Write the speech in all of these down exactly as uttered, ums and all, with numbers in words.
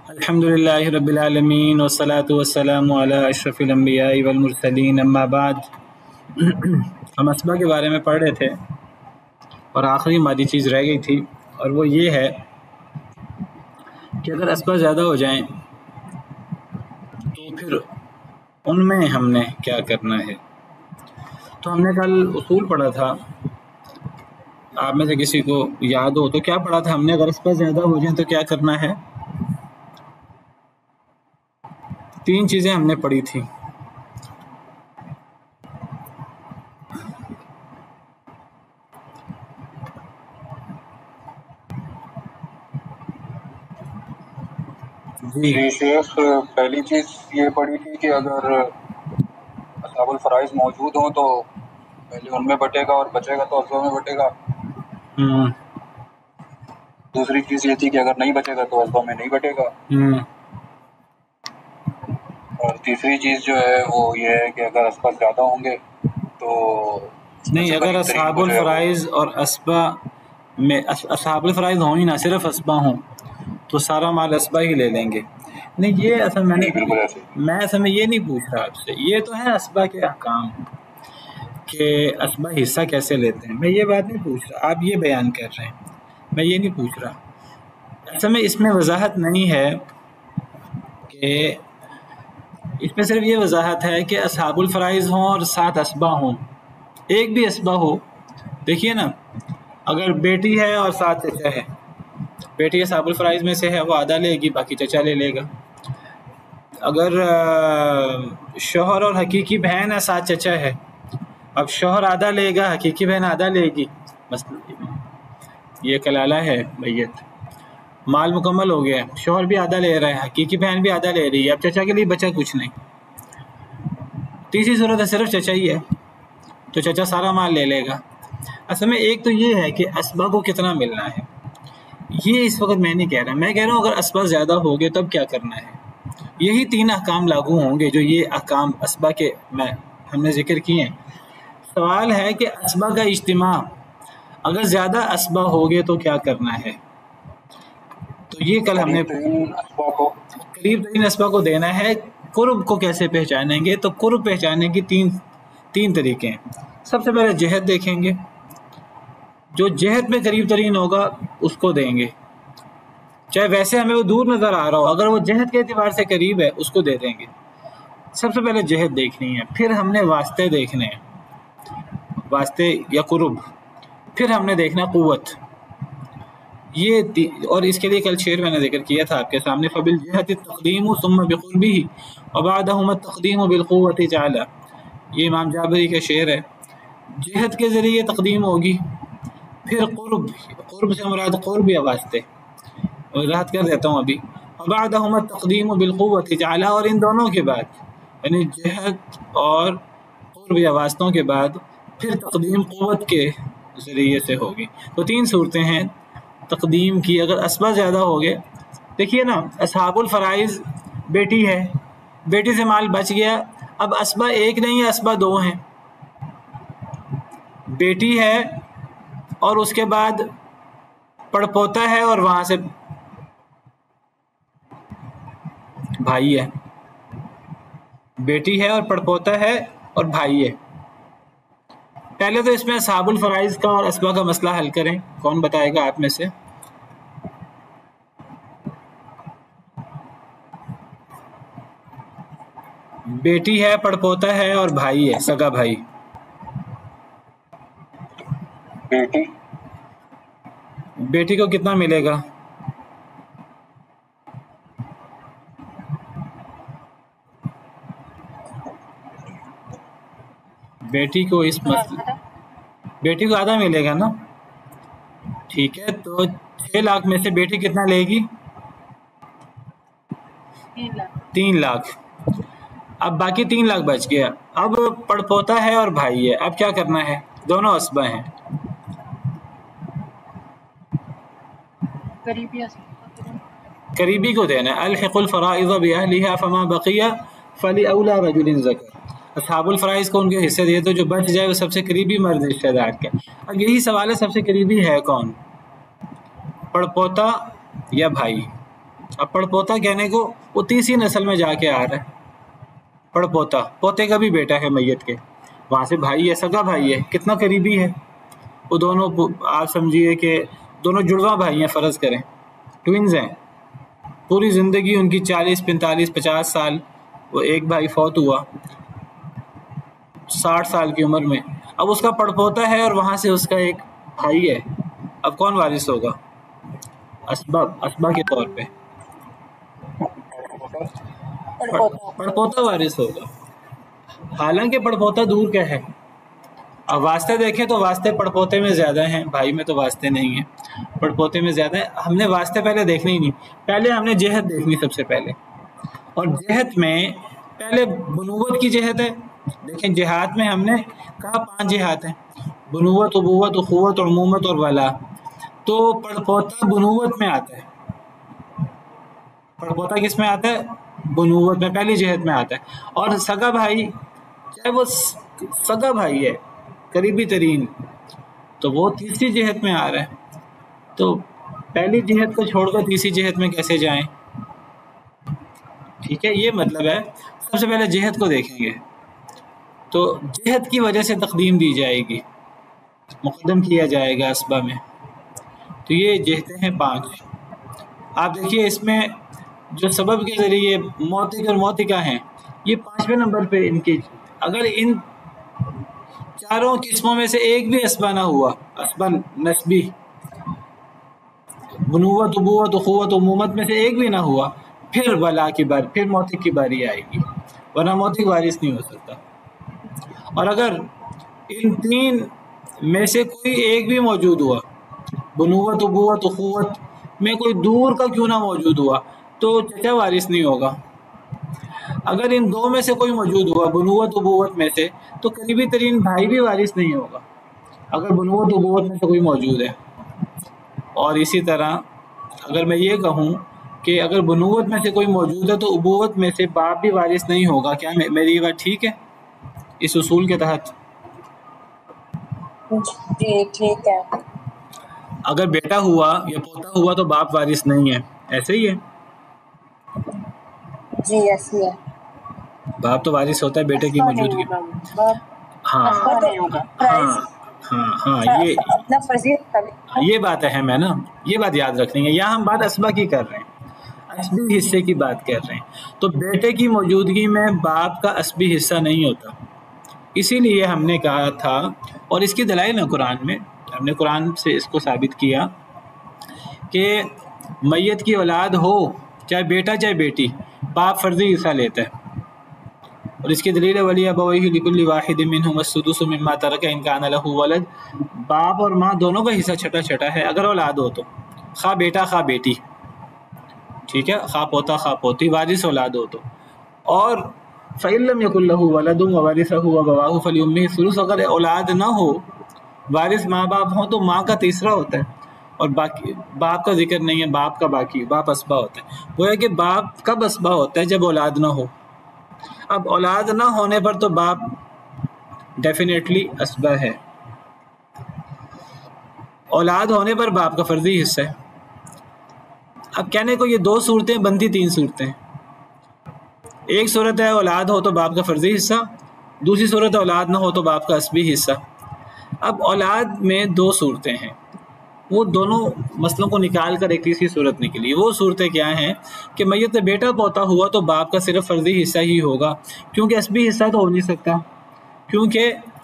अल्हम्दुलिल्लाहि रब्बिल आलमीन वस्सलातु वस्सलामु अला अशरफिल अंबियाइ वल मुरसलीन अम्मा बाद। हम असबा के बारे में पढ़ रहे थे और आखिरी मादी चीज़ रह गई थी, और वो ये है कि अगर असबा ज़्यादा हो जाएं तो फिर उनमें हमने क्या करना है। तो हमने कल उसूल पढ़ा था, आप में से किसी को याद हो तो क्या पढ़ा था हमने? अगर असबा ज़्यादा हो जाए तो क्या करना है? तीन चीज़ें हमने पढ़ी थी। जी जी शेख, पहली चीज़ ये पढ़ी थी कि अगर असहाबुल फराइज़ मौजूद हों तो पहले उनमें बटेगा और बचेगा तो असबा में बटेगा। हम्म दूसरी चीज़ ये थी कि अगर नहीं बचेगा तो असबा में नहीं बटेगा। हम्म और तीसरी चीज़ जो है वो ये है कि अगर असबा ज़्यादा होंगे तो उसमें नहीं, से अगर करीब तरीन को असहाबुल जो है वो फ़राइज़ और असबा में अस, असहाबुल फ़राइज़ हों ही ना, सिर्फ असबा हों तो सारा माल असबा ही ले लेंगे। नहीं, ये असल मैंने जी बिल्कुल ऐसे ही। मैं असल में ये नहीं पूछ रहा आपसे। ये तो है असबा के अहकाम के असबा हिस्सा कैसे लेते हैं, मैं ये बात नहीं पूछ रहा। आप ये बयान कर रहे हैं, मैं ये नहीं पूछ रहा। असल में इसमें वजाहत नहीं है कि इसमें सिर्फ ये वजाहत है कि असहाबुल फ़राइज़ हों और साथ असबा हों। एक भी असबा हो, देखिए ना, अगर बेटी है और साथ चचा है, बेटी असहाबुल फ़राइज़ में से है, वो आधा लेगी, बाकी चचा ले लेगा। अगर शौहर और हकीकी बहन है, साथ चचा है, अब शौहर आधा लेगा, हकीकी बहन आधा लेगी। बस ये कलाला है मैयत, माल मुकम्मल हो गया। शौहर भी आधा ले रहा है, हकीकी बहन भी आधा ले रही है, अब चचा के लिए बचा कुछ नहीं। तीसरी सूरत है सिर्फ चचा ही है, तो चचा सारा माल ले लेगा। असल में एक तो ये है कि असबा को कितना मिलना है, ये इस वक्त मैं नहीं कह रहा। मैं कह रहा हूँ अगर असबा ज़्यादा हो गए तब क्या करना है। यही तीन अहकाम लागू होंगे जो ये अहकाम असबा के मैं हमने जिक्र किए हैं। सवाल है कि असबा का इज्तिमा, अगर ज़्यादा असबा हो गए तो क्या करना है। तो ये कल हमने करीब तरीन असबा को करीब तरीन असबा को देना है। कुर्ब को कैसे पहचानेंगे? तो कुर्ब पहचानने की तीन तीन तरीके हैं। सबसे पहले जहत देखेंगे, जो जहत में करीब तरीन होगा उसको देंगे, चाहे वैसे हमें वो दूर नज़र आ रहा हो। अगर वो जहत के एतबार से करीब है उसको दे देंगे। सबसे पहले जहत देखनी है, फिर हमने वास्ते देखने हैं, वास्ते या कुर्ब, फिर हमने देखना कुव्वत। ये और इसके लिए कल शेर मैंने जिक्र किया था आपके सामने, फ़बिल जहत तक़दीम सुम्मा बिक़ुर्बिही व बअदहुम तक़दीम बिलक़ुव्वति जअला। ये इमाम जाबरी का शेर है। जहत के ज़रिए तक़दीम होगी, फिर कुर्ब, कुर्ब से मुराद कुर्ब या वास्ते, वज़ाहत कर देता हूँ अभी। वबअदहुम तक़दीम बिलक़ुव्वति जअला, और इन दोनों के बाद यानी जहत और कुर्ब या वास्तों के बाद फिर तक़दीम क़ुव्वत के ज़रिए से होगी। तो तीन सूरतें हैं तक़दीम की। अगर असबा ज़्यादा हो गए, देखिए ना, असहाबुल फ़राइज़ बेटी है, बेटी से माल बच गया। अब असबा एक नहीं है, असबा दो हैं। बेटी है और उसके बाद पड़पोता है और वहाँ से भाई है। बेटी है और पड़पोता है और भाई है। पहले तो इसमें असहाबुल फ़राइज़ का और असबा का मसला हल करें। कौन बताएगा आप में से? बेटी है, पड़पोता है और भाई है, सगा भाई। बेटी बेटी को कितना मिलेगा? बेटी को इस मसले बेटी को आधा मिलेगा ना? ठीक है, तो छह लाख में से बेटी कितना लेगी? तीन लाख। अब बाकी तीन लाख बच गया। अब पड़पोता है और भाई है, अब क्या करना है? दोनों असबा हैं। करीबी को देना है। अलहिक़ुल फ़राइज़ बिअहलिहा फमा बक़िया फ़लिअौला रजुलिन ज़कर। असहाबुल फ़राइज़ को उनके हिस्से दिए तो जो बच जाए वो सबसे करीबी मर्द रिश्तेदार के। अब यही सवाल है, सबसे करीबी है कौन, पड़पोता या भाई? अब पड़पोता कहने को वो तीसरी नस्ल में जाके आ रहा है। पड़पोता पोते का भी बेटा है मैयत के, वहाँ से भाई है, सगा भाई है, कितना करीबी है वो दोनों। आप समझिए कि दोनों जुड़वा भाई हैं, फ़र्ज़ करें ट्विन्स हैं। पूरी ज़िंदगी उनकी चालीस पैंतालीस पचास साल, वो एक भाई फौत हुआ साठ साल की उम्र में, अब उसका पड़पोता है और वहाँ से उसका एक भाई है। अब कौन वारिस होगा? असबा, असबा के तौर पे पड़पोता वारिस होगा। हालांकि पड़पोता दूर का है। अब वास्ते देखें तो वास्ते पड़पोते में ज़्यादा हैं, भाई में तो वास्ते नहीं हैं, पड़पोते में ज़्यादा है। हमने वास्ते पहले देखने ही नहीं, पहले हमने जहत देखनी सबसे पहले। और जहत में पहले बनुवत की जहत है। देखें जिहाद में हमने कहा पांच जिहाद हैं, बनुवत, उबुवत, उखुवत, उमूमत और वला। तो पड़पोता बनुवत में आता है। पड़पोता किस में आता है? बनुवत में, पहली जहत में आता है। और सगा भाई, चाहे वो सगा भाई है करीबी तरीन, तो वो तीसरी जहत में आ रहा है। तो पहली जहत को छोड़कर तीसरी जहत में कैसे जाएं? ठीक है, ये मतलब है सबसे पहले जहत को देखेंगे। तो जहत की वजह से तकदीम दी जाएगी, मुक़द्दम किया जाएगा असबा में। तो ये जहतें हैं पांच। आप देखिए इसमें जो सबब के ज़रिए मौतिक और मौतिका हैं, ये पाँचवें नंबर पे इनकी। अगर इन चारों किस्मों में से एक भी असबा ना हुआ, असबा नस्बी, बनुवत, उबुवत, उखुवत, उमूमत में से एक भी ना हुआ, फिर वला की बारी, फिर मौतिक की बारी आएगी, वरना मौतिक वारिस नहीं हो सकता। और अगर इन तीन में से कोई एक भी मौजूद हुआ, बनुवत, उबुवत, उखुवत में कोई दूर का क्यों ना मौजूद हुआ, तो चचा वारिस नहीं होगा। अगर इन दो में से कोई मौजूद हुआ, बनुवत उबुवत में से, तो करीबी तरीन भाई भी वारिस नहीं होगा अगर बनुवत उबुवत में से कोई मौजूद है। और इसी तरह अगर मैं ये कहूँ कि अगर बनुवत में से कोई मौजूद है तो उबुवत में से बाप भी वारिस नहीं होगा। क्या मेरी ये बात ठीक है इस उसूल के तहत? जी ठीक है। अगर बेटा हुआ या पोता हुआ तो बाप वारिस नहीं है, ऐसे ही है? जी ऐसे है। बाप तो वारिस होता है बेटे की मौजूदगी। हाँ हाँ हाँ हाँ ये ये बात अहम है ना, ये बात याद रखनी है। यहाँ हम बात असबा की कर रहे हैं, असबी हिस्से की बात कर रहे हैं। तो बेटे की मौजूदगी में बाप का असबी हिस्सा नहीं होता। इसीलिए हमने कहा था, और इसकी दलाइल ना कुरान में, हमने कुरान से इसको साबित किया कि मैयत की औलाद हो, चाहे बेटा चाहे बेटी, बाप फर्जी हिस्सा लेता है। और इसकी दलील वली अबवैहि लिकुल्लि वाहिदिन मिनहुम अस्सुदुसु मिम्मा तरका इन कान लहु वलद। बाप और माँ दोनों का हिस्सा छठा छठा है अगर औलाद हो तो, खा बेटा खा बेटी, ठीक है, खा पोता खा पोती, वारिस औलाद हो तो। और फ़इल्लम यकुल लहु वलदुन व वरिसहु अबवाहु फलिउम्मिहि सुलुस, अगर औलाद ना हो, वारिस माँ बाप हो, तो माँ का तीसरा होता है और बाकी बाप का जिक्र नहीं है, बाप का बाकी, बाप असबा होता है। वो है कि बाप कब असबा होता है? जब औलाद ना हो। अब औलाद ना होने पर तो बाप डेफिनेटली असबा है, औलाद होने पर बाप का फर्जी हिस्सा है। अब कहने को ये दो सूरतें बनती, तीन सूरतें। एक सूरत है औलाद हो तो बाप का फर्जी हिस्सा, दूसरी सूरत है औलाद ना हो तो बाप का असबी हिस्सा। अब औलाद में दो सूरतें हैं, वो दोनों मसलों को निकाल कर एक तीसरी सूरत निकली। वो सूरतें क्या हैं कि मैयत से बेटा पोता हुआ तो बाप का सिर्फ फर्जी हिस्सा ही होगा, क्योंकि असबी हिस्सा तो हो नहीं सकता। क्योंकि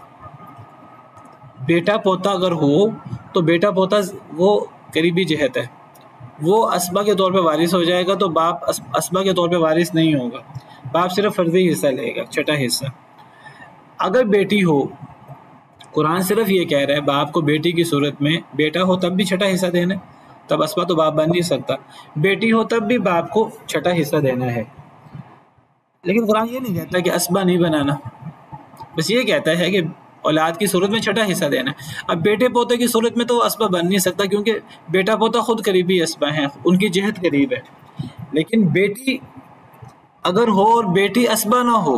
बेटा पोता अगर हो तो बेटा पोता वो करीबी जहत है, वो असबा के तौर पे वारिस हो जाएगा, तो बाप अस, असबा के तौर पे वारिस नहीं होगा, बाप सिर्फ फर्जी हिस्सा लेगा, छठा हिस्सा। अगर बेटी हो, कुरान सिर्फ ये कह रहा है बाप को बेटी की सूरत में, बेटा हो तब भी छठा हिस्सा देना है, तब असबा तो बाप बन नहीं सकता। बेटी हो तब भी बाप को छठा हिस्सा देना है। लेकिन कुरान ये नहीं कहता कि असबा नहीं बनाना, बस ये कहता है कि औलाद की सूरत में छठा हिस्सा देना है। अब बेटे पोते की सूरत में तो असबा बन नहीं सकता, क्योंकि बेटा पोता खुद करीबी असबा हैं, उनकी जहत करीब है। लेकिन बेटी अगर हो और बेटी असबा ना हो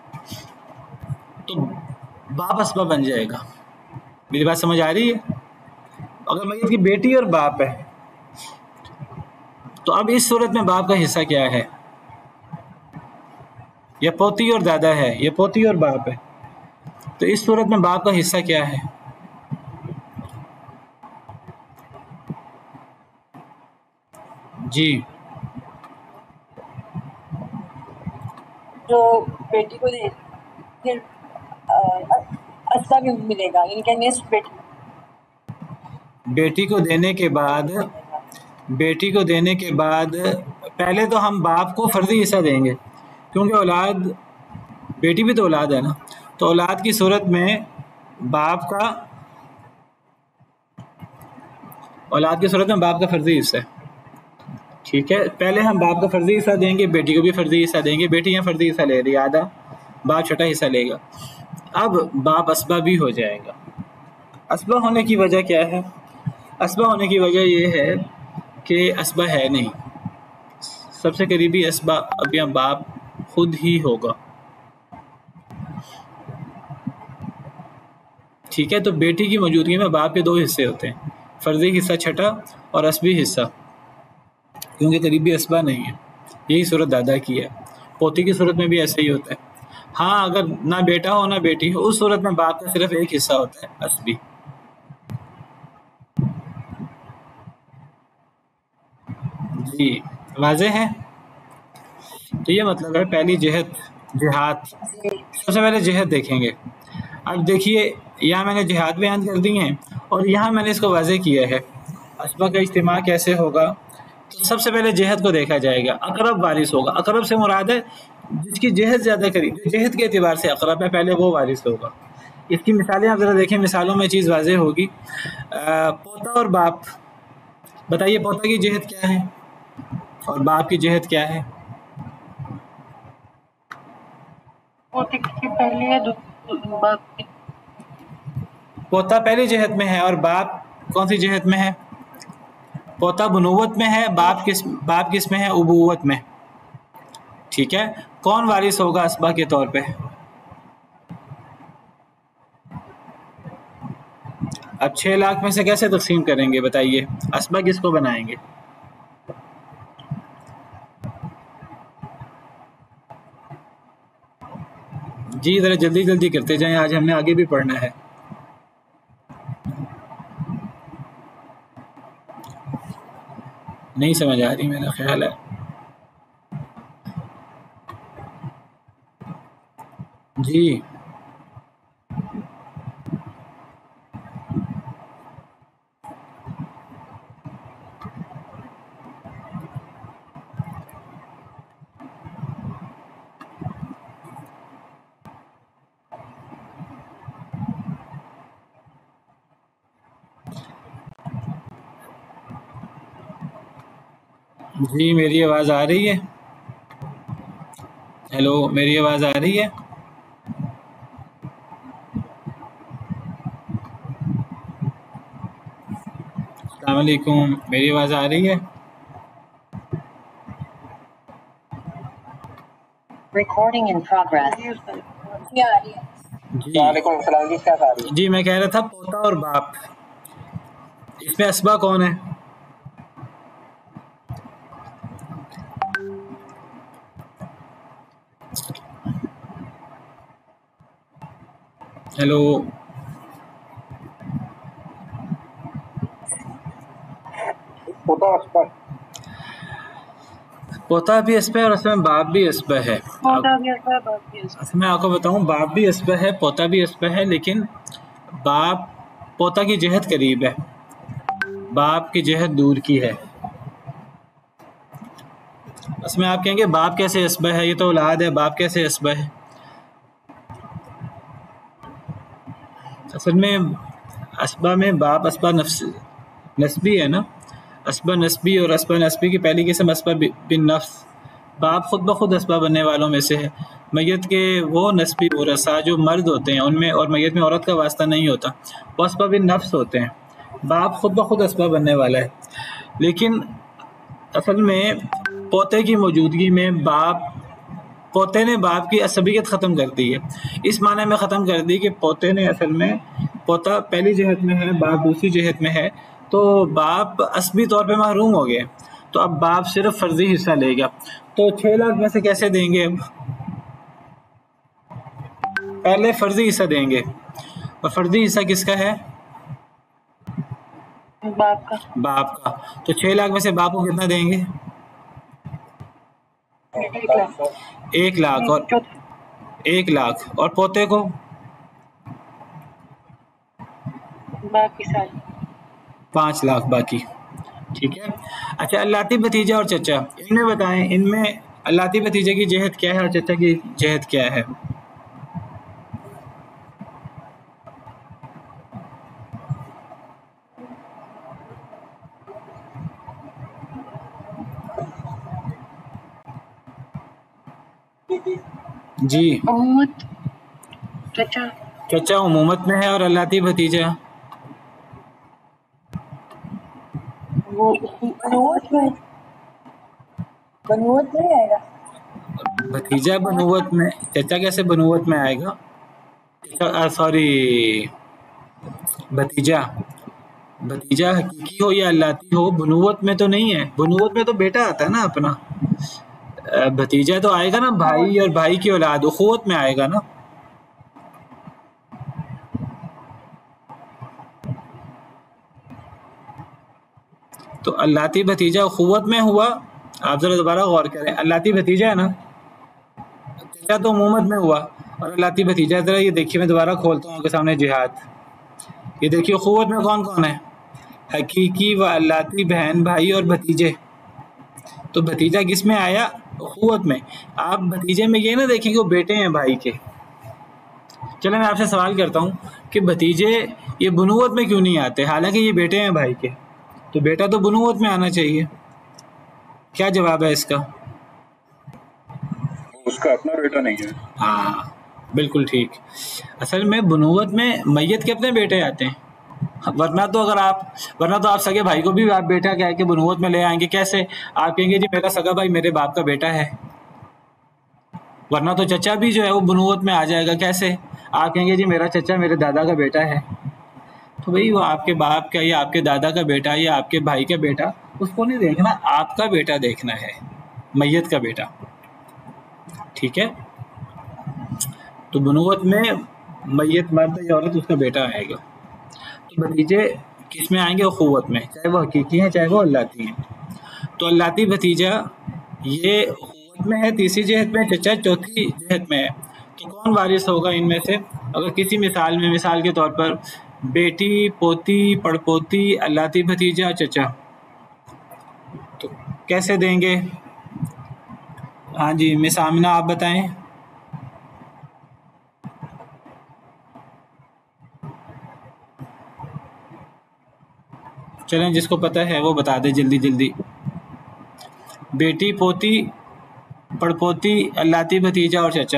तो बाप असबा बन जाएगा। मेरी बात समझ आ रही है? अगर मैयत की बेटी और बाप है, तो अब इस सूरत में बाप का हिस्सा क्या है? यह पोती और दादा है, यह पोती और बाप है, तो इस सूरत में बाप का हिस्सा क्या है? जी जो बेटी को दे फिर अस्बा भी मिलेगा, इनके नेक्स्ट बेटी बेटी को देने के बाद बेटी को देने के बाद पहले तो हम बाप को फर्जी हिस्सा देंगे, क्योंकि औलाद, बेटी भी तो औलाद है ना, तो औलाद की सूरत में बाप का औलाद की सूरत में बाप का फर्जी हिस्सा है। ठीक है, पहले हम बाप का फर्जी हिस्सा देंगे, बेटी को भी फर्जी हिस्सा देंगे। बेटी यहाँ फर्जी हिस्सा ले रही है आधा, बाप छोटा हिस्सा लेगा। अब बाप असबा भी हो जाएगा। असबा होने की वजह क्या है? असबा होने की वजह यह है कि असबा है नहीं, सबसे करीबी असबा अब यहाँ बाप खुद ही होगा। ठीक है, तो बेटी की मौजूदगी में बाप के दो हिस्से होते हैं, फर्जी हिस्सा छठा और असबी हिस्सा, क्योंकि करीबी असबा नहीं है। यही सूरत दादा की है। पोती की सूरत में भी ऐसा ही होता है। हाँ, अगर ना बेटा हो ना बेटी हो, उस सूरत में बाप का सिर्फ एक हिस्सा होता है, असबी। जी वाज़ेह है। तो ये मतलब है पहली जिहत जिहाद। सबसे पहले जिहत देखेंगे। अब देखिए, यहाँ मैंने जिहाद बयान कर दी हैं और यहाँ मैंने इसको वाज़ेह किया है असबा का इज्तिमा कैसे होगा। तो सबसे पहले जिहत को देखा जाएगा। अकरब वारिस होगा। अकरब से मुराद है जिसकी जिहत ज़्यादा करीब, जिहत के एतबार से अकरब है, पहले वो वारिस होगा। इसकी मिसालें आप ज़रा देखें, मिसालों में चीज़ वाज़ेह होगी। पोता और बाप, बताइए पोता की जिहत क्या है और बाप की जिहत क्या है? पोते की पहली है, बाप की पोता पहली जिहत में है और बाप कौन सी जिहत में है? पोता बुनुवत में है, बाप किस बाप किस में है? उबुवत में। ठीक है, कौन वारिस होगा असबा के तौर पे? अब छह लाख में से कैसे तकसीम करेंगे बताइए? असबा किसको बनाएंगे? जी ज़रा जल्दी जल्दी करते जाएं, आज हमने आगे भी पढ़ना है। नहीं समझ आ रही मेरा ख्याल है। जी जी मेरी आवाज़ आ रही है? हेलो, मेरी आवाज़ आ रही है? अस्सलाम वालेकुम, मेरी आवाज़ आ रही है? Recording in progress. क्या आ रही है? जी वालेकुम सलाम जी, क्या सारी? जी मैं कह रहा था पोता और बाप, इसमें असबा कौन है? हेलो, पोता असबा, पोता भी असबा है और उसमें बाप भी असबा है। पोता भी असबा, बाप भी असबा। मैं आपको बताऊं, बाप भी असबा है, पोता भी असबा है, लेकिन बाप पोता की जिहत करीब है, बाप की जिहत दूर की है। उसमें आप कहेंगे बाप कैसे असबा है, ये तो औलाद है, बाप कैसे असबा है? असल में असबा में बाप असबा नफ्स नस्बी है ना, असबा नस्बी, और असबा नस्बी की पहली किस्म असबा बिन नफ्स। बाप खुद ब खुद असबा बनने वालों में से है। मैयत के वो नस्बी वरसा जो मर्द होते हैं उनमें, और मैयत में औरत का वास्ता नहीं होता, वो असबा बिन नफ्स होते हैं। बाप खुद ब खुद असबा बनने वाला है, लेकिन असल में पोते की मौजूदगी में बाप पोते ने बाप की असबियत ख़त्म कर दी है। इस माने में ख़त्म कर दी कि पोते ने असल में, पोता पहली जहत में है, बाप दूसरी जहत में है, तो बाप असबी तौर पे महरूम हो गए। तो अब बाप सिर्फ फर्जी हिस्सा लेगा। तो छह लाख में से कैसे देंगे? अब पहले फर्जी हिस्सा देंगे, और फर्जी हिस्सा किसका है? बाप का। बाप का। तो छह लाख में से बाप को कितना देंगे? एक लाख। एक लाख और एक लाख और पोते को बाकी सारे पाँच लाख बाकी। ठीक है। अच्छा, अल्लाती भतीजा और चचा, इनमें बताएं, इनमें अल्लाती भतीजे की जहत क्या है और चचा की जहत क्या है? जी, उम्मत चचा चचा उमूमत में है और अल्लाती भतीजा वो बनूवत में बनूवत नहीं आएगा। भतीजा बनुवत में। चचा कैसे बनुवत में आएगा? सॉरी, भतीजा भतीजा हकीकी हो या अल्लाती हो, बनुवत में तो नहीं है। बनुवत में तो बेटा आता है ना अपना। भतीजा तो आएगा ना भाई और भाई की औलाद, उखुवत में आएगा ना। तो अल्लाती भतीजा उखुवत में हुआ। आप जरा दोबारा गौर करें, अल्लाती भतीजा है ना, चचा तो उमूमत में हुआ और अल्लाती भतीजा। जरा ये देखिए, मैं दोबारा खोलता हूँ आपके सामने जिहाद। ये देखिए, उखुवत में कौन कौन है? हकीकी व अल्लाती बहन, भाई और भतीजे। तो भतीजा किस में आया? उखुवत में। आप भतीजे में ये ना देखें कि वो बेटे हैं भाई के। चलो मैं आपसे सवाल करता हूँ कि भतीजे ये बुनुवत में क्यों नहीं आते, हालांकि ये बेटे हैं भाई के? तो बेटा तो बुनुवत में आना चाहिए। क्या जवाब है इसका? उसका अपना बेटा नहीं है। हाँ, बिल्कुल ठीक। असल में बुनुवत में मैयत के अपने बेटे आते हैं, वरना तो अगर आप वरना तो आप सगे भाई को भी आप बेटा कह के बुनुवत में ले आएंगे। कैसे? आप कहेंगे जी मेरा सगा भाई मेरे बाप का बेटा है। वरना तो चचा भी जो है वो बुनुवत में आ जाएगा। कैसे? आप कहेंगे जी मेरा चचा मेरे दादा का बेटा है। तो भाई वो आपके बाप का या आपके दादा का बेटा या आपके भाई का बेटा, उसको नहीं देखना, आपका बेटा देखना है, मैयत का बेटा। ठीक है। तो बुनुवत में मैयत मर्द या औरत उसका बेटा आएगा। तो भतीजे किस में आएंगे? उखुवत में, चाहे वो हकीकी हैं चाहे वो अल्लाती हैं। तो अल्लाती भतीजा ये उखुवत में है, तीसरी जहत में चचा चौथी जहत में है। तो कौन वारिस होगा इनमें से? अगर किसी मिसाल में, मिसाल के तौर पर बेटी, पोती, पड़पोती, अल्लाती भतीजा, चचा, तो कैसे देंगे? हाँ जी, मिस आमिना आप बताएं। चलें, जिसको पता है वो बता दे जल्दी जल्दी। बेटी, पोती, पड़पोती, अल्लाती भतीजा और चचा।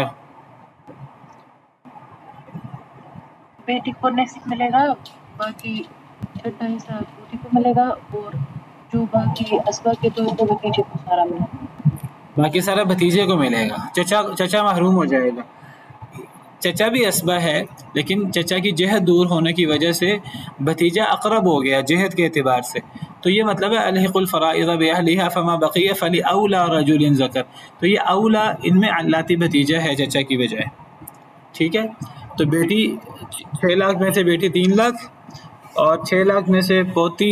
बेटी को नेक्स्ट मिलेगा, बाकी छठा हिस्सा पोती को मिलेगा, और जो बाकी असबा के तो तो भतीजे को सारा मिलेगा। बाकी सारा भतीजे को मिलेगा। चचा चचा महरूम हो जाएगा। चचा भी असबा है, लेकिन चचा की जहद दूर होने की वजह से भतीजा अकरब हो गया जहद के एतबार से। तो ये मतलब है अलहिकुल फराइज़ बिअहलिहा फमा बक़िया फली औला रजुलिन ज़कर। तो ये औला इनमें अल्लाती भतीजा है चचा की बजाय। ठीक है। तो बेटी छः लाख में से बेटी तीन लाख और छः लाख में से पोती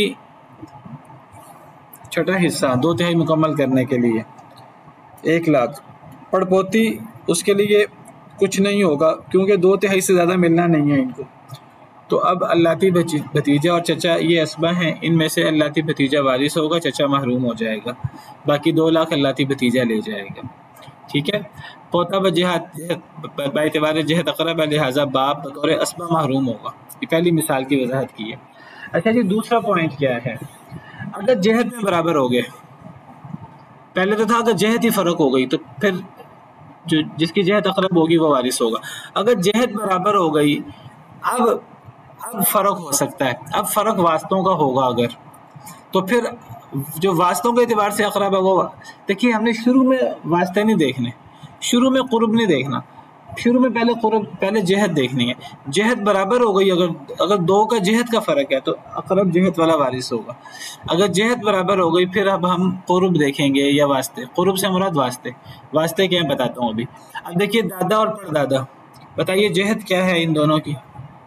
छठा हिस्सा दो तिहाई मुकम्मल करने के लिए एक लाख। पड़पोती उसके लिए कुछ नहीं होगा क्योंकि दो तिहाई से ज़्यादा मिलना नहीं है इनको। तो अब अल्लाती भतीजा और चचा ये असबा हैं, इनमें से अल्लाती भतीजा वारिस होगा, चचा महरूम हो जाएगा। बाकी दो लाख अल्लाती भतीजा ले जाएगा। ठीक है। पोता बजहत बातबार जहत अकरब लिहाजा बाप बतौर असबा महरूम होगा। ये पहली मिसाल की वजाहत की है। अच्छा जी, दूसरा पॉइंट क्या है? अगर जहत में बराबर हो गए, पहले तो था अगर जहत ही फ़र्क हो गई तो फिर जो जिसकी जहत अकरब होगी वो वारिस होगा। अगर जहत बराबर हो गई, अब अब फ़र्क हो सकता है। अब फ़र्क वास्तों का होगा अगर, तो फिर जो वास्तों के एतबार से अकरब है वो, देखिए हमने शुरू में वास्ते नहीं देखने, शुरू में कुर्ब नहीं देखना। शुरू में पहले कुर्ब पहले जहत देखनी है। जहत बराबर हो गई, अगर अगर दो का जहत का फ़र्क है तो अकरब जहत वाला वारिस होगा। अगर जहत बराबर हो गई फिर अब हम कुर्ब देखेंगे या वास्ते। कुर्ब से मुराद वास्ते, वास्ते क्या है बताता हूँ अभी। अब देखिए दादा और परदादा, बताइए जहत क्या है इन दोनों की?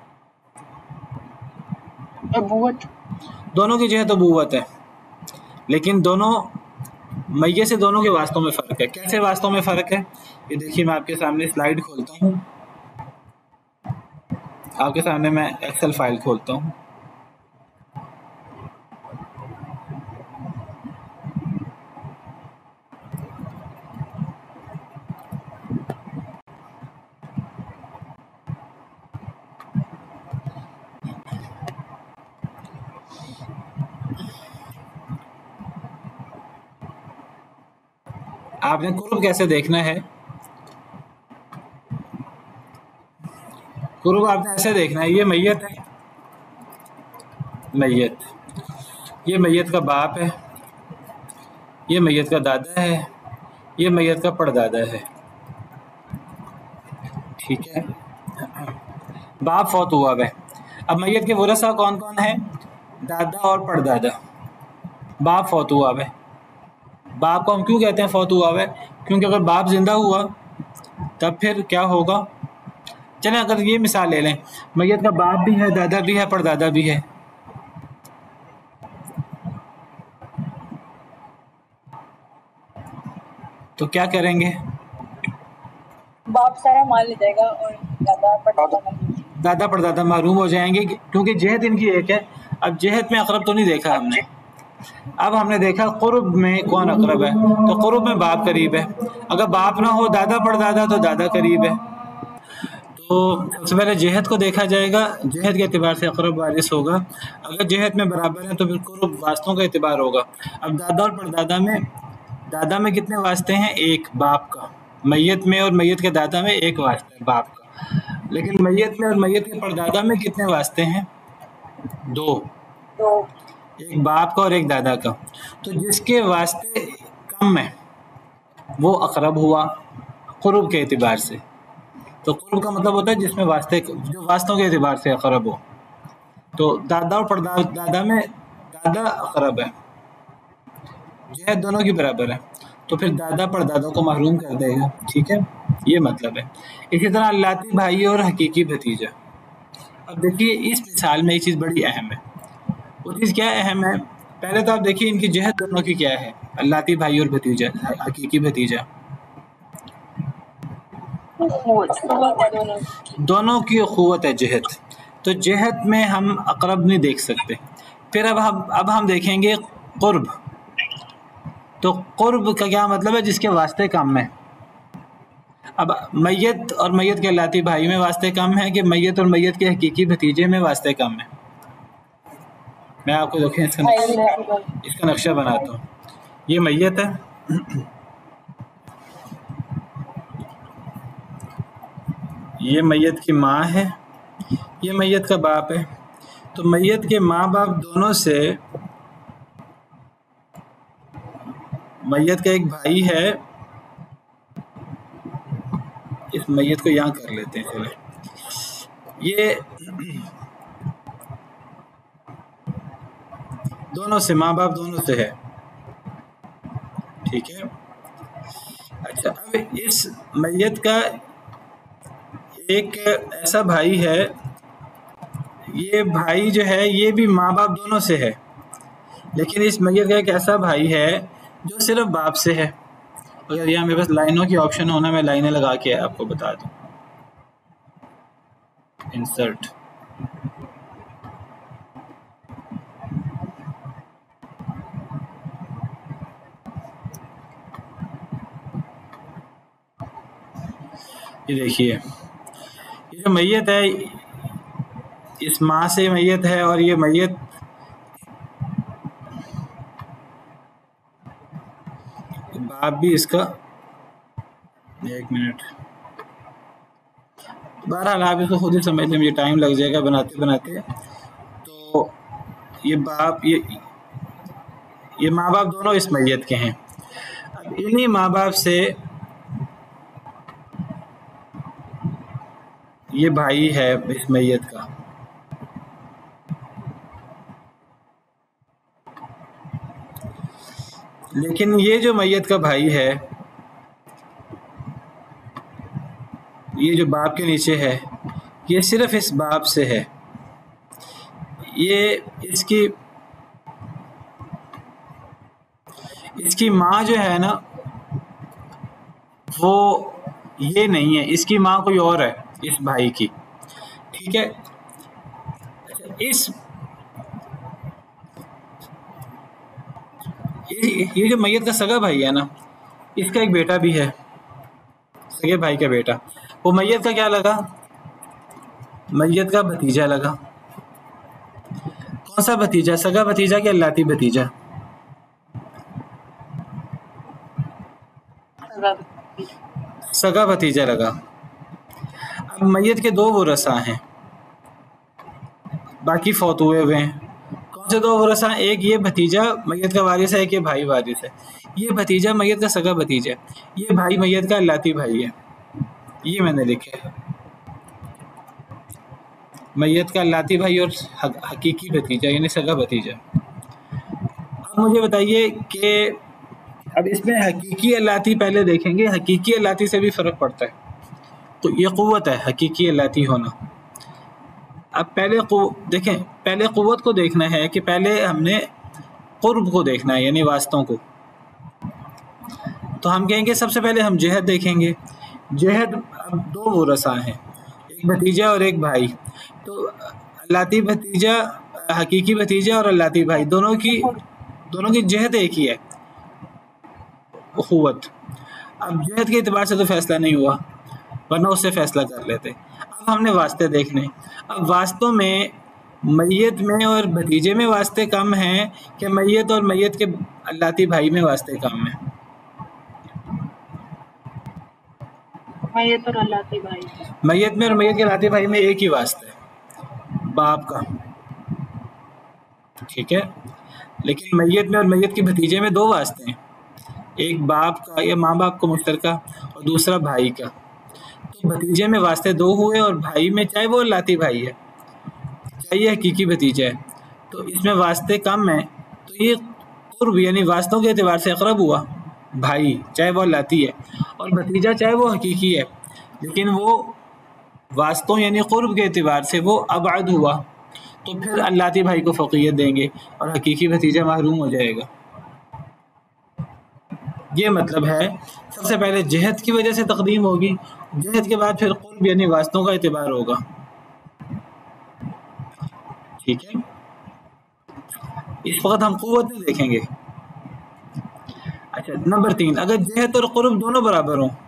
अबूवत। दोनों की जहत अबूवत है, लेकिन दोनों मैये से दोनों के वास्तों में फ़र्क है। कैसे वास्तों में फ़र्क है? ये देखिए मैं आपके सामने स्लाइड खोलता हूँ, आपके सामने मैं एक्सेल फाइल खोलता हूँ। आपने कुर्ब कैसे देखना है? कुर्ब आपने ऐसे देखना है, ये मैयत है, मैयत, ये मैयत का बाप है, ये मैयत का दादा है, ये मैयत का परदादा है, ठीक है। बाप फौत हुआ है। अब मैयत के वरसा कौन कौन है? दादा और परदादा। बाप फौत हुआ है। बाप को हम क्यों कहते हैं फौत हुआ है? क्योंकि अगर बाप जिंदा हुआ तब फिर क्या होगा? चलें अगर ये मिसाल ले लें, मैयत का बाप भी है, दादा भी है, परदादा भी है, तो क्या करेंगे? बाप सारा माल ले जाएगा और दादा परदादा दादा परदादा महरूम हो जाएंगे, क्योंकि जहत इनकी एक है। अब जहत में अकरब तो नहीं देखा हमने, अब हमने देखा कुर्ब में कौन अकरब है, तो कुर्ब में बाप करीब है। अगर बाप ना हो दादा परदादा तो दादा करीब है। तो सबसे पहले जहत को देखा जाएगा, जहत के एतबार से अकरब वारिस होगा। अगर जहत में बराबर है तो फिर कुर्ब वास्तों का एतबार होगा। अब दादा और परदादा में, दादा में कितने वास्ते हैं? एक, बाप का। मैयत में और मैयत के दादा में एक वास्ता है बाप का, लेकिन मैयत में और मैयत के परदादा में कितने वास्ते हैं? दो, तो एक बाप का और एक दादा का। तो जिसके वास्ते कम है वो अकरब हुआ कुर्ब के एतबार से। तो कुर्ब का मतलब होता है जिसमें वास्ते, जो वास्तों के एतबार से अकरब हो। तो दादा और परदादा में दादा अकरब है, जहत दोनों की बराबर है, तो फिर दादा परदादा को महरूम कर देगा, ठीक है, ये मतलब है। इसी तरह अल्लाती भाई और हकीकी भतीजा। अब देखिए इस मिसाल में एक चीज़ बड़ी अहम है। वो चीज़ क्या अहम है? पहले तो आप देखिए इनकी जहत दोनों की क्या है, अल्लाती भाई और भतीजा, हकीकी भतीजा, दोनों की क़ुव्वत है जहत। तो जहत में हम अकरब नहीं देख सकते। फिर अब हम अब हम देखेंगे कुर्ब। तो कुर्ब का क्या मतलब है? जिसके वास्ते कम है। अब मैयत और मैयत के अल्लाती भाई में वास्ते कम है कि मैयत और मैयत के हकीकी भतीजे में वास्ते कम है? मैं आपको देखें इसका नक्शा, इसका नक्शा बनाता हूँ। ये मैयत है, ये मैयत की माँ है, ये मैयत का बाप है। तो मैयत के माँ बाप दोनों से मैयत का एक भाई है, इस मैयत को यहाँ कर लेते हैं चले। ये दोनों से, माँ बाप दोनों से है, ठीक है। अच्छा, अब इस मैयत का एक ऐसा भाई है, ये भाई जो है ये भी माँ बाप दोनों से है, लेकिन इस मैयत का एक ऐसा भाई है जो सिर्फ बाप से है। अगर यहाँ मेरे पास लाइनों की ऑप्शन होना, मैं लाइनें लगा के आपको बता दूँ। इंसर्ट, ये देखिए, ये जो मैयत है इस माँ से मैयत है, और ये मैयत बाप भी इसका, एक मिनट, बहरहाल आप इसको खुद ही समझ लें, मुझे टाइम लग जाएगा बनाते बनाते। तो ये बाप, ये ये माँ बाप दोनों इस मैयत के हैं। अब इन्हीं माँ बाप से ये भाई है इस मैयत का, लेकिन ये जो मैयत का भाई है, ये जो बाप के नीचे है, ये सिर्फ इस बाप से है। ये इसकी इसकी माँ जो है ना, वो ये नहीं है, इसकी माँ कोई और है इस भाई की, ठीक है। इस ये जो मैयत का सगा भाई है ना, इसका एक बेटा भी है, सगे भाई का बेटा। वो मैयत का क्या लगा? मैयत का भतीजा लगा। कौन सा भतीजा? सगा भतीजा क्या लाती भतीजा? सगा भतीजा लगा। अब मैयत के दो वरसा हैं, बाकी फौत हुए हुए हैं। कौन से दो वरसा? एक ये भतीजा मैयत का वारिस है, एक ये भाई वारिस है। ये भतीजा मैयत का सगा भतीजा है, ये भाई मैयत का लाती भाई है। ये मैंने लिखे है, मैयत का लाती भाई और हकीकी भतीजा यानी सगा भतीजा। अब मुझे बताइए कि अब इसमें हकीकी अल्लाती पहले देखेंगे, हकीकी अल्लाती से भी फ़र्क पड़ता है। तो ये क़ुव्वत है हकीकी अल्लाती होना। अब पहले देखें, पहले क़ुव्वत को देखना है कि पहले हमने क़ुर्ब को देखना है यानी वास्तों को। तो हम कहेंगे सबसे पहले हम जहद देखेंगे। जहद अब दो वरसा हैं, एक भतीजा और एक भाई। तो अल्लाती भतीजा, हकीकी भतीजा और अल्लाती भाई दोनों की दोनों की जहद एक ही है, उखुवत। अब जहद के एतबार से तो फैसला नहीं हुआ, वरना उससे फैसला कर लेते। अब हमने वास्ते देखने। अब वास्तों में मैयत में और भतीजे में वास्ते कम हैं कि मैयत और मैयत के अल्लाती भाई में वास्ते कम हैं? मैयत और अल्लाती भाई, मैयत में और मैयत के अल्लाती भाई में एक ही वास्ता है, बाप का, ठीक है। लेकिन मैयत में और मैयत के भतीजे में दो वास्ते हैं, एक बाप का या माँ बाप को मुश्तरका और दूसरा भाई का। तो भतीजे में वास्ते दो हुए और भाई में, चाहे वो लाती भाई है चाहे ये हकीकी भतीजा है, तो इसमें वास्ते कम हैं। तो ये कुर्ब यानी वास्तों के एतबार से अकरब हुआ भाई, चाहे वो लाती है, और भतीजा चाहे वो हकीकी है, लेकिन वो वास्तों यानी कुर्ब के एतबार से वो अबाद हुआ। तो फिर अल्लाती भाई को फ़क़ीयत देंगे और हकीकी भतीजा महरूम हो जाएगा। ये मतलब है सबसे पहले जहद की वजह से तकदीम होगी, जहद के बाद फिर कुर्ब यानी वास्तों का एतबार होगा, ठीक है। इस वक्त हम क़ुव्वत नहीं देखेंगे। अच्छा, नंबर तीन, अगर जहद और कुर्ब दोनों बराबर हों,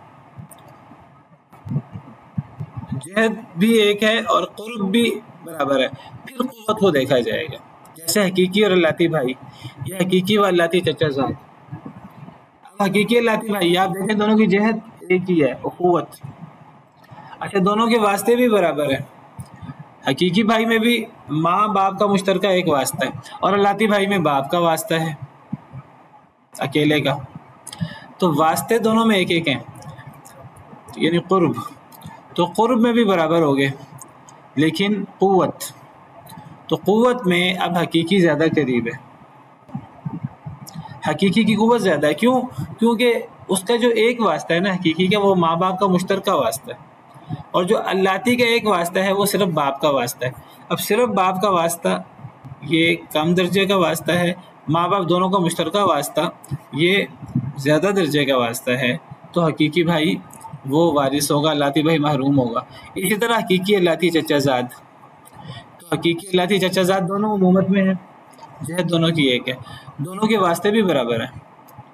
जहद भी एक है और कुर्ब भी बराबर है, फिर क़ुव्वत को देखा जाएगा। जैसे हकीकी और अल्लाती भाई, या हकीकी व अल्लाती चचा साहब। अब हकीकी अल्लाती भाई आप देखें, दोनों की जहद एक ही है, क़ुव्वत। अच्छा, दोनों के वास्ते भी बराबर है। हकीकी भाई में भी माँ बाप का मुश्तरका एक वास्ता है और अल्लाती भाई में बाप का वास्ता है अकेले का। तो वास्ते दोनों में एक एक हैं, यानी कुर्ब। तो कुर्ब में भी बराबर हो गए, लेकिन क़ुव्वत, तो क़ुव्वत में अब हकीकी ज़्यादा करीब है, हकीकी की क़ुव्वत ज़्यादा है। क्यों? क्योंकि उसका जो एक वास्ता है ना हकीकी का, वो माँ बाप का मुश्तरका वास्ता है, और जो अल्लाती का एक वास्ता है वो सिर्फ बाप का वास्ता है। अब सिर्फ बाप का वास्ता ये कम दर्जे का वास्ता है, माँ बाप दोनों का मुश्तरका वास्ता ये ज़्यादा दर्जे का वास्ता है। तो हकीकी भाई वो वारिस होगा, अल्लाती भाई महरूम होगा। इसी तरह हकीकी अल्लाती चचाजाद, तो हकीकी अल्लाती चचाजाद दोनों उम्मत में है, जहद दोनों की एक है, दोनों के वास्ते भी बराबर है।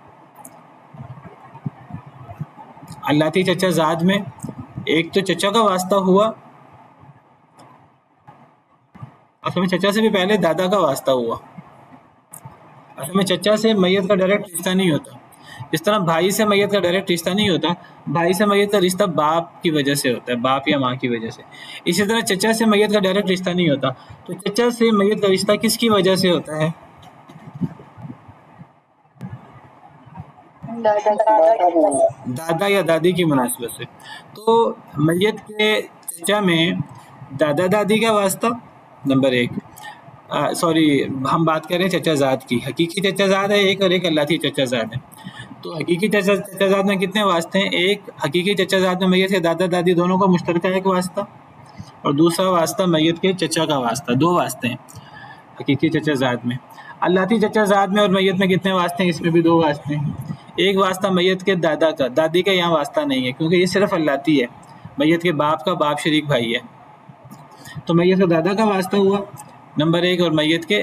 अल्लाती चचाजाद में एक तो चचा का वास्ता हुआ, असल में चचा से भी पहले दादा का वास्ता हुआ। असल में चचा से मैयत का डायरेक्ट रिश्ता नहीं होता, जिस तरह भाई से मैयत का डायरेक्ट रिश्ता नहीं होता, भाई से मैयत का रिश्ता बाप की वजह से होता है, बाप या माँ की वजह से। इसी तरह चचा से मैयत का डायरेक्ट रिश्ता नहीं होता। तो चचा से मैयत का रिश्ता किसकी वजह से होता है? दादा दादा या दादी की मुनासिबत से। तो मैयत के चचा में दादा दादी का वास्ता, नंबर एक। सॉरी हम बात कर रहे हैं चचा ज़ाद की। हकीकी चचा ज़ाद है एक और एक अल्लाती चचा ज़ाद है। तो हकीकी चचा चचा ज़ाद में कितने वास्ते हैं? एक हकीकी चचा ज़ाद में मैयत के दादा दादी दोनों का मुश्तरका एक वास्ता, और दूसरा वास्ता मैयत के चचा का वास्ता। दो वास्ते हैं हकीकी चचा ज़ाद में। अल्लाती चचा ज़ाद में और मैयत में कितने वास्ते हैं? इसमें भी दो वास्ते हैं। एक वास्ता मैयत के दादा का, दादी का यहाँ वास्ता नहीं है क्योंकि ये सिर्फ अल्लाती है। मैयत के बाप का, बाप शरीक भाई है, तो मैयत के दादा का वास्ता हुआ नंबर एक, और मैयत के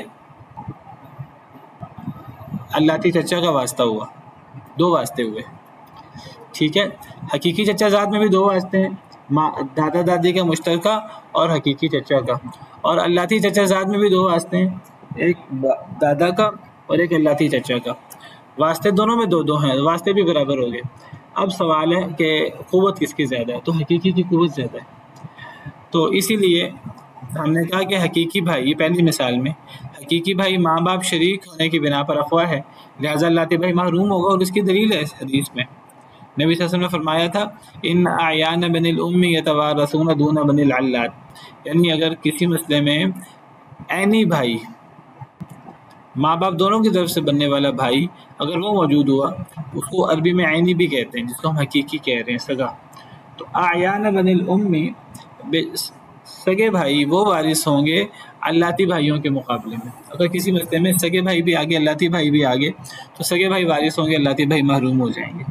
अल्लाती चचा का वास्ता हुआ। दो वास्ते हुए, ठीक है। हकीकी चचा ज़ाद में भी दो वास्ते हैं, माँ दादा दादी का मुश्तरका और हकीकी चचा का। और अल्लाती चचा ज़ाद में भी दो वास्ते हैं, एक दादा का और एक अल्लाती चचा का। वास्ते दोनों में दो दो हैं, वास्ते भी बराबर हो गए। अब सवाल है कि क़ुव्वत किसकी ज़्यादा है? तो हकीकी की क़ुव्वत ज़्यादा है। तो इसीलिए हमने कहा कि हकीकी भाई, ये पहली मिसाल में हकीकी भाई माँ बाप शरीक होने की बिना पर अफ़वा है, लिहाजा अल्लाती भाई महरूम होगा। और उसकी दलील है इस हदीस में, नबी सल्लल्लाहु अलैहि वसल्लम ने फरमाया था, इन आयान बनिल उम्मी यतवारसून दून बनिल अल्लात, यानी अगर किसी मसले में ऐनी भाई, माँ बाप दोनों की तरफ से बनने वाला भाई अगर वो मौजूद हुआ, उसको अरबी में ऐनी भी कहते हैं, जिसको हम हकीकी कह रहे हैं, सगा। तो आयान बनिल उम्मी, सगे भाई वो वारिस होंगे अल्लाती भाइयों के मुकाबले में। अगर किसी मसले में सगे भाई भी आगे, अल्लाती भाई भी आगे, तो सगे भाई वारिस होंगे, अल्लाती भाई महरूम हो जाएंगे।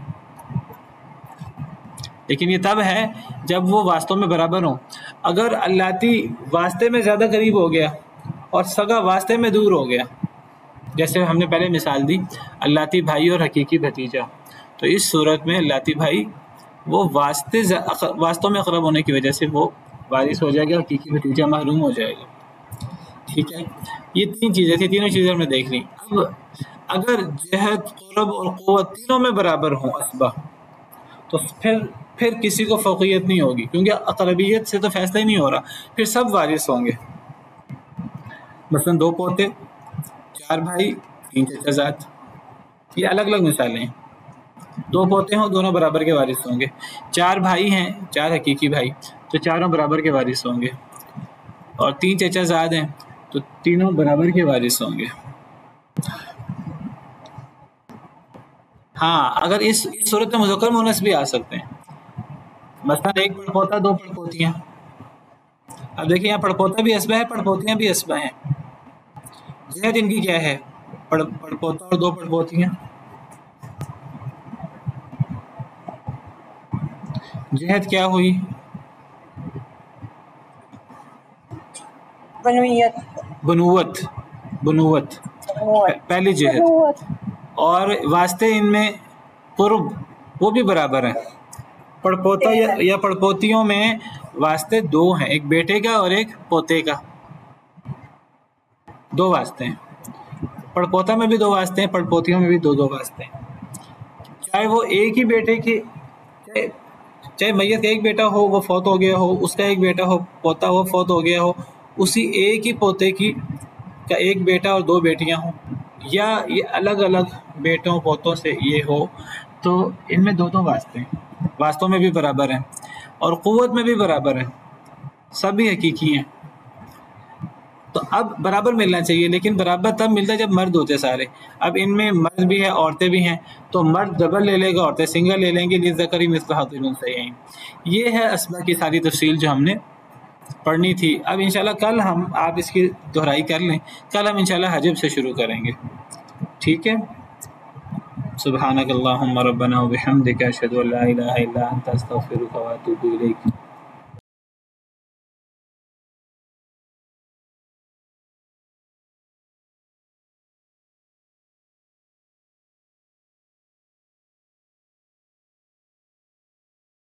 लेकिन ये तब है जब वो वास्तव में बराबर हों। अगर अल्लाती वास्ते में ज़्यादा करीब हो गया और सगा वास्ते में दूर हो गया, जैसे हमने पहले मिसाल दी अल्लाती भाई और हकीकी भतीजा, तो इस सूरत में अल्लाती भाई वो वास्ते वास्तव में अक़रब होने की वजह से वो वारिस हो जाएगा, हकीकी भतीजा महरूम हो जाएगा, ठीक है। ये तीन चीज़ें थी, तीनों चीज़ें हमने देख ली। अब अगर जहद, क़ुर्ब और क़ुव्वत तीनों में बराबर हों असबा, तो फिर फिर किसी को फ़ौक़ियत नहीं होगी, क्योंकि अक़रबियत से तो फैसला ही नहीं हो रहा, फिर सब वारिस होंगे। मसलन दो पोते, चार भाई, तीन चचा ज़ाद, ये अलग अलग मिसालें हैं। दो पोते हों, दोनों बराबर के वारिस होंगे। चार भाई हैं, चार हकीकी भाई, तो चारों बराबर के वारिस होंगे। और तीन चचा ज़ाद हैं, तो तीनों बराबर के वारिस होंगे। हाँ, अगर इस, इस सूरत में मुज़क्कर मुअन्नस भी आ सकते हैं, मसलन एक पड़पोता, दो पड़पोतियाँ। अब देखिए यहाँ पड़पोता भी असबा है, पड़पोतियाँ भी असबा हैं। जहद इनकी क्या है? पड़ पड़पोता और दो पड़पोतियाँ। जहद क्या हुई? बनुयत, बनुवत, बनुवत पहली जहद। और वास्ते इनमें कुर्ब, वो भी बराबर है। पड़पोता या, या पड़पोतियों में वास्ते दो हैं, एक बेटे का और एक पोते का, दो वास्ते हैं। पड़पोता में भी दो वास्ते हैं, पड़पोतियों में भी दो दो वास्ते हैं। चाहे वो एक ही बेटे की, चाहे, चाहे मैयत का एक बेटा हो, वो फौत हो गया हो, उसका एक बेटा हो, पोता हो, फौत हो गया हो, उसी एक ही पोते की का एक बेटा और दो बेटियां हों, या ये अलग अलग बेटों पोतों से ये हो, तो इनमें दो दो वास्ते हैं, वास्तों में भी बराबर हैं और क़ुव्वत में भी बराबर हैं, सभी हकीकी हैं। तो अब बराबर मिलना चाहिए, लेकिन बराबर तब मिलता है जब मर्द होते सारे। अब इनमें मर्द भी है, औरतें भी हैं, तो मर्द डबल ले लेगा, औरतें सिंगल ले लेंगे। लिज़्ज़करी मिस्लु हज़्ज़िल उन्सयैन। ये है असबा की सारी तफसील जो हमने पढ़नी थी। अब इंशाल्लाह कल हम, आप इसकी दोहराई कर लें, कल हम इंशाल्लाह हजब से शुरू करेंगे, ठीक है। सुब्हानक अल्लाहुम्मा रब्बना व बिहम्दिका अशहदु अल्ला इलाहा इल्ला अंता अस्तगफिरुका व अतूबु इलैक।